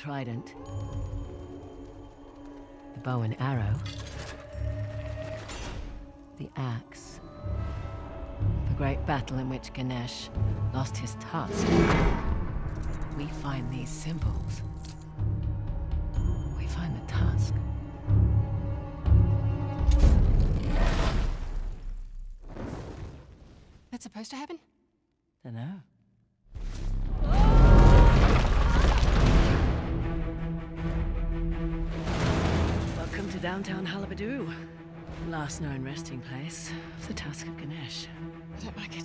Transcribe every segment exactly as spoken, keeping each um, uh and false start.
trident, the bow and arrow, the axe. The great battle in which Ganesh lost his tusk. We find these symbols. We find the tusk. That's supposed to happen? Dunno. Welcome to downtown Halabadu. Last known resting place of the Tusk of Ganesh. I don't like it.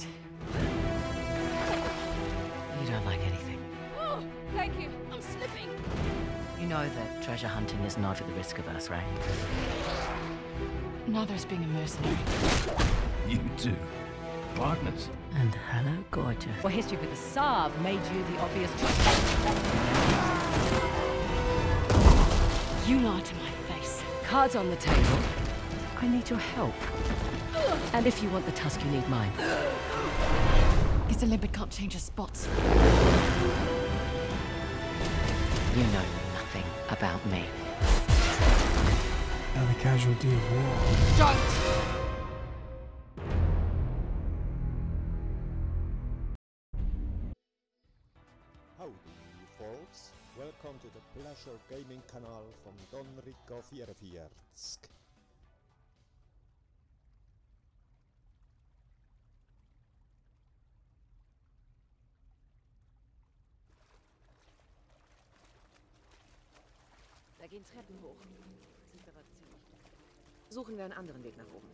You don't like anything. Oh, thank you. I'm slipping. You know that treasure hunting is not at the risk of us, right? Neither is being a mercenary. You two. Partners. And hello, gorgeous. Your history with the Sav made you the obvious choice. You lied to my face. Cards on the table. I need your help. And if you want the tusk, you need mine. Guess a limpet can't change his spots. You know nothing about me. Another casualty of war. Don't! Howdy, folks. Welcome to the Pleasure Gaming Kanal from Don Rico vierundvierzig. Da gehen Treppen hoch. Sind aber ziemlich dunkel. Suchen wir einen anderen Weg nach oben.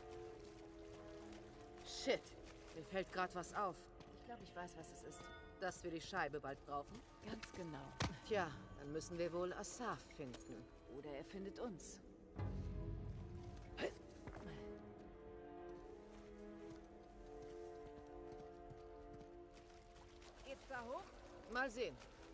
Shit, mir fällt gerade was auf. Ich glaube, ich weiß, was es ist. Dass wir die Scheibe bald brauchen? Ganz genau. Tja, dann müssen wir wohl Asaf finden. Oder er findet uns. Geht's da hoch? Mal sehen.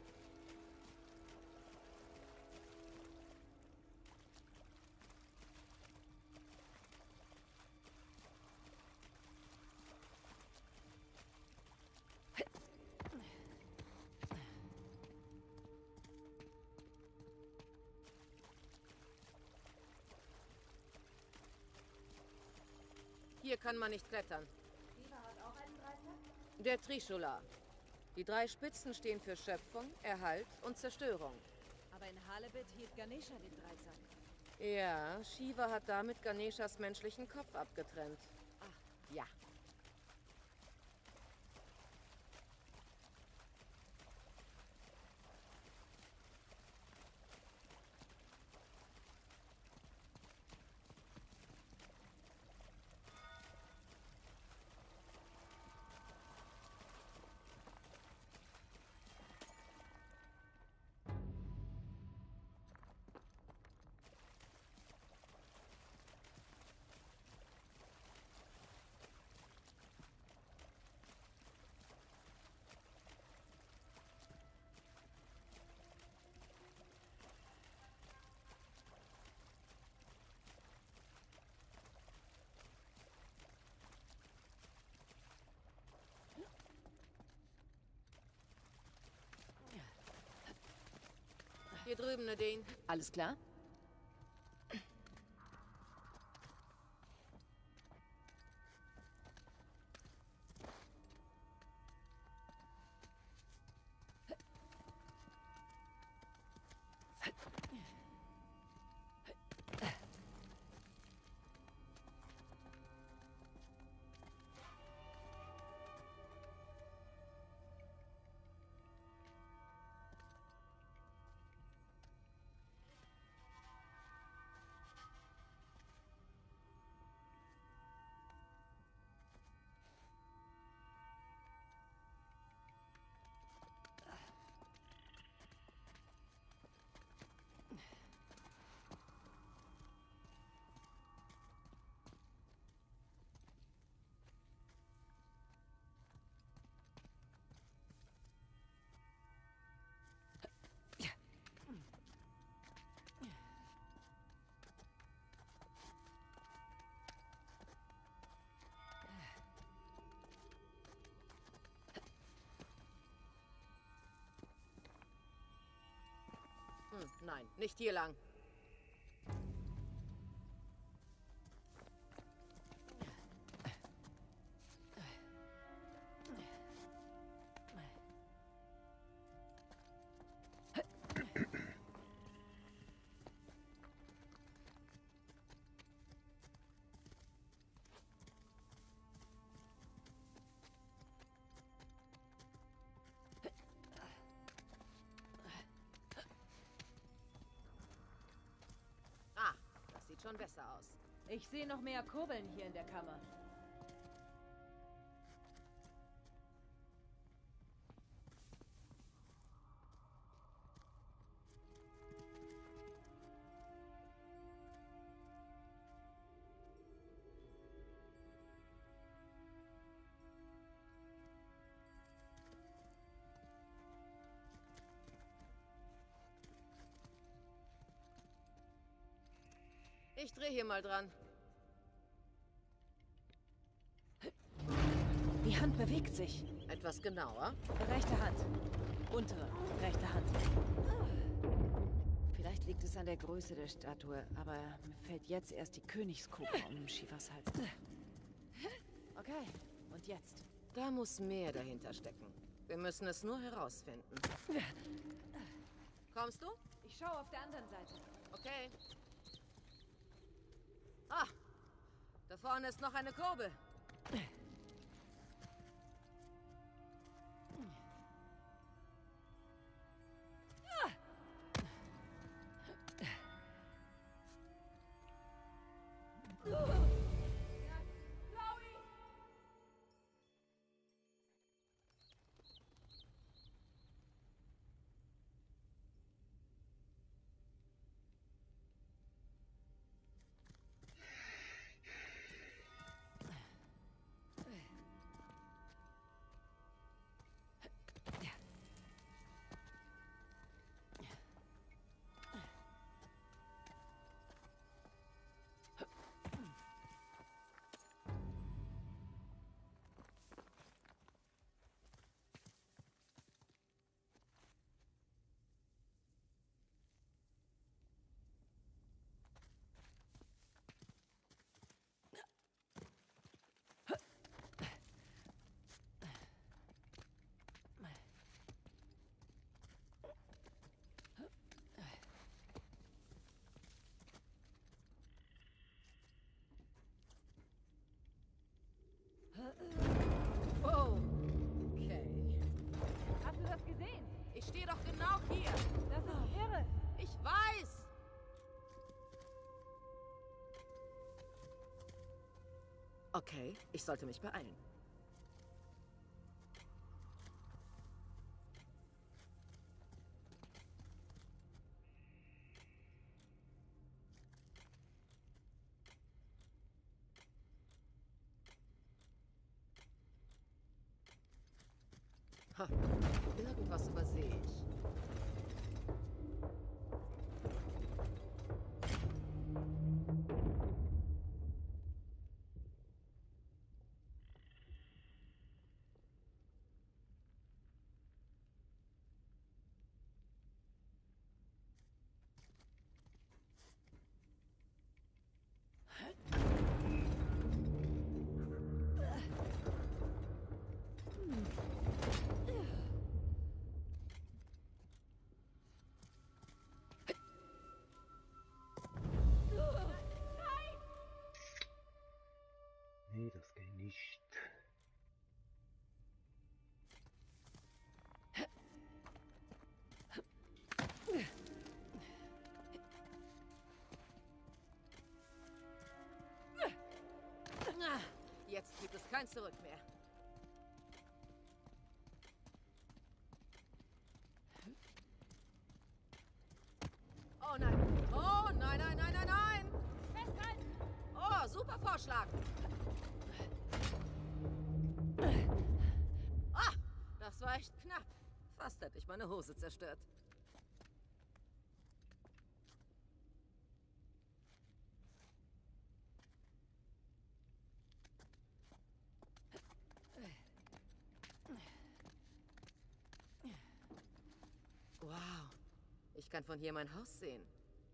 Hier kann man nicht klettern. Der Trishula. Die drei Spitzen stehen für Schöpfung, Erhalt und Zerstörung. Aber in Halebit hielt Ganesha den Dreizack. Ja, Shiva hat damit Ganeshas menschlichen Kopf abgetrennt. Ach, ja. Hier drüben, Nadine. Alles klar? Hm, nein, nicht hier lang. Ah, das sieht schon besser aus. Ich sehe noch mehr Kurbeln hier in der Kammer. Ich drehe hier mal dran. Die Hand bewegt sich. Etwas genauer. Rechte Hand. Untere, rechte Hand. Vielleicht liegt es an der Größe der Statue, aber mir fällt jetzt erst die Königskugel um Shivas Hals. Okay, und jetzt? Da muss mehr dahinter stecken. Wir müssen es nur herausfinden. Kommst du? Ich schaue auf der anderen Seite. Okay. Ah, da vorne ist noch eine Kurbel. Oh, okay. Hast du das gesehen? Ich stehe doch genau hier. Das ist irre. Ich weiß. Okay, ich sollte mich beeilen. Ha, irgendwas übersehe ich. Nee, das geht nicht. Ah, jetzt gibt es kein Zurück mehr. Oh nein! Oh nein, nein, nein, nein, nein! Festhalten! Oh, super Vorschlag! Ah, das war echt knapp. Fast hätte ich meine Hose zerstört. Wow, Ich kann von hier mein Haus sehen.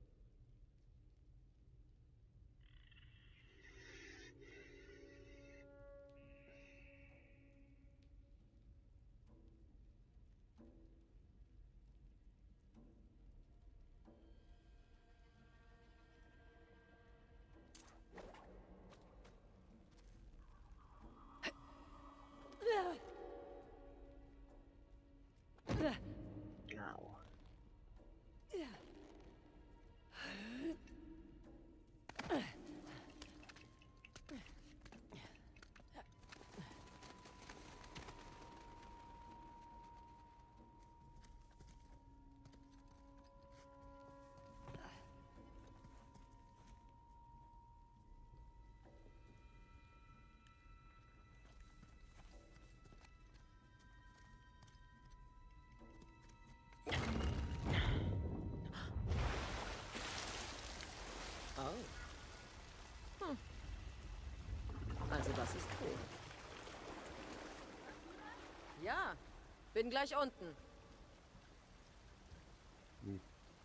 Au. Oh. Hm. Also das ist cool. Ja, bin gleich unten. Hm.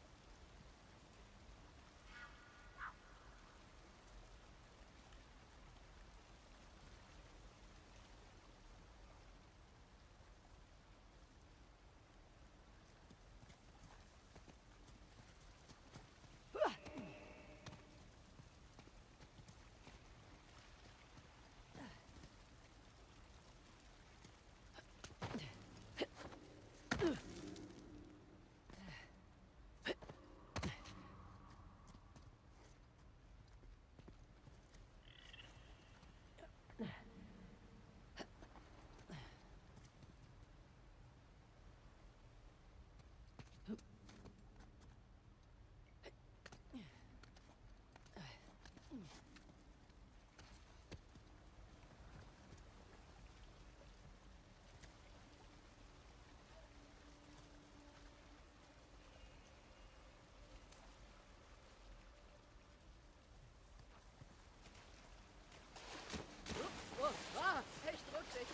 Oh, ah, echt rutschig.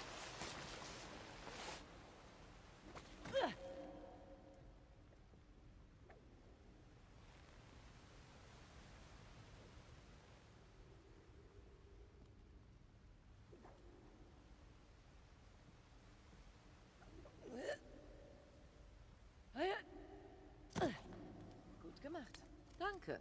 Gut gemacht. Danke.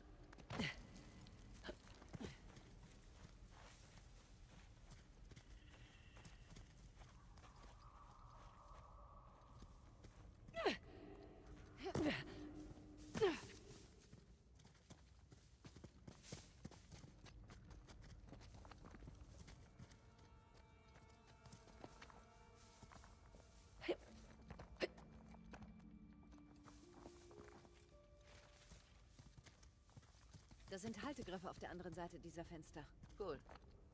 Das sind Haltegriffe auf der anderen Seite dieser Fenster. Cool.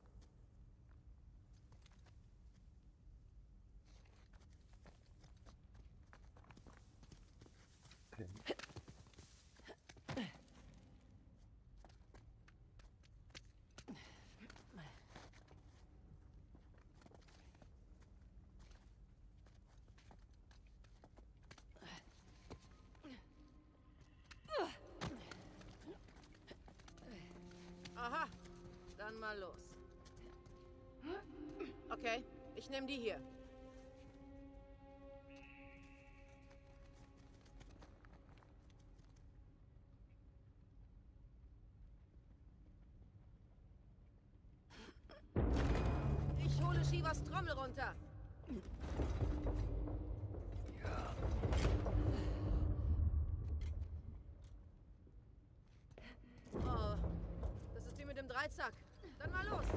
Okay. Aha, dann mal los. Okay, ich nehme die hier. Ich hole Shivas Trommel runter. Oh, das ist die mit dem Dreizack. Dann mal los.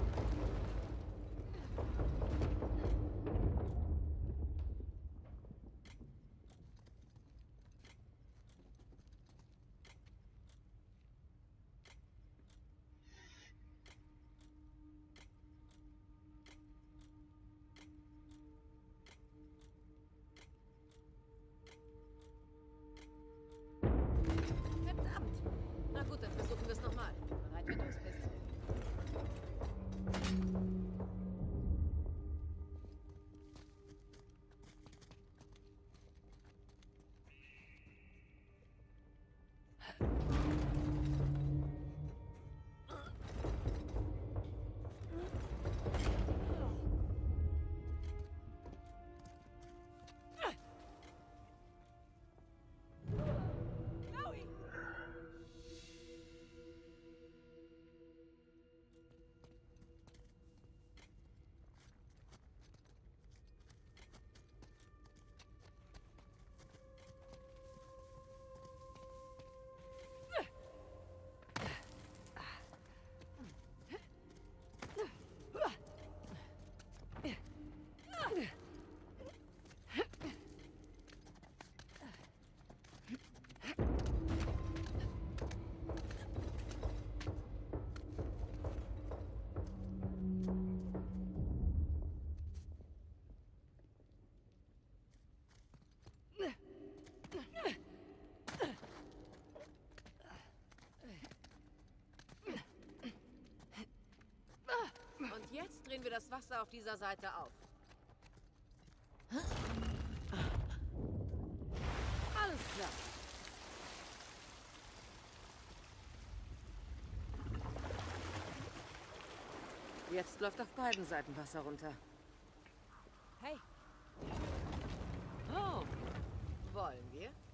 drehen wir das Wasser auf dieser Seite auf. Alles klar. Jetzt läuft auf beiden Seiten Wasser runter. Hey! Oh! Wollen wir?